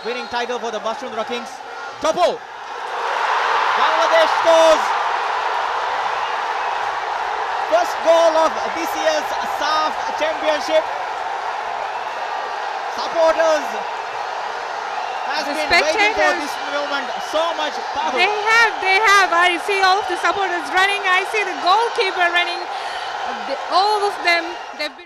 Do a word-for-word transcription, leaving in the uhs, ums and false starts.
winning title for the Basundra Kings. Tapu! Bangladesh scores first goal of this year's S A F Championship. Supporters has The been waiting for spectators, this moment so much. Power. They have, they have. I see all of the supporters running. I see the goalkeeper running. The- All of them, they've been